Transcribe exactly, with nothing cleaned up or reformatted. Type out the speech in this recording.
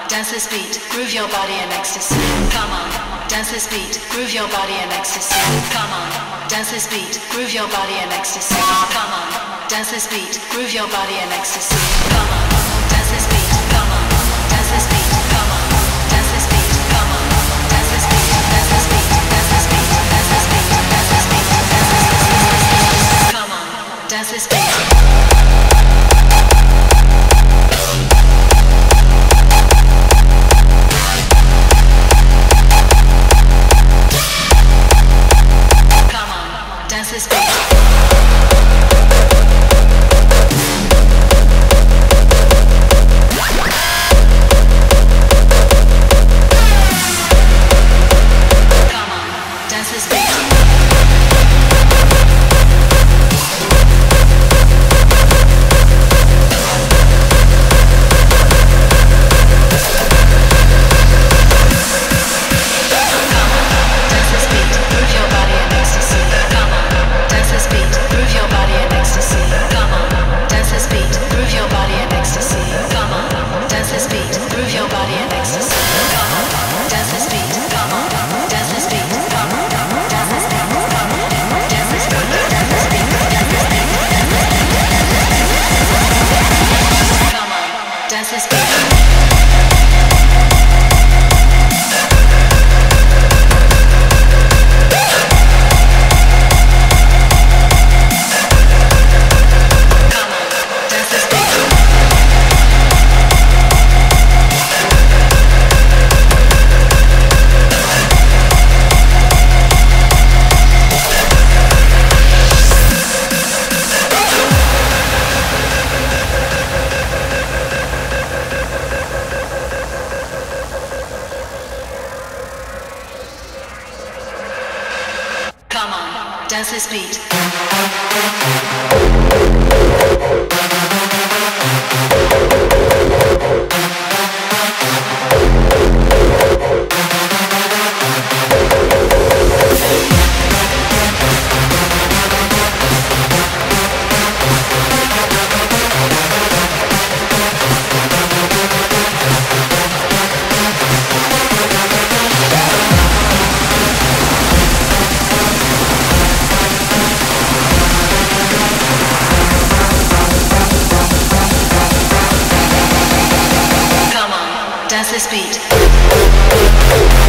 dance this beat, groove your body in ecstasy. Come on, dance this beat, groove your body in ecstasy. Come on, dance this beat, groove your body in ecstasy. Come on, dance this beat, groove your body in ecstasy. Come on, dance this beat, come on, dance this beat, come on, dance this beat, come on, dance this beat, dance this beat, dance this beat, dance this beat, dance this beat, dance this beat. Come on, dance this beat. Dance this beat. Come on, dance this beat. Dance this beat. Come on, dance this beat. Dance this beat.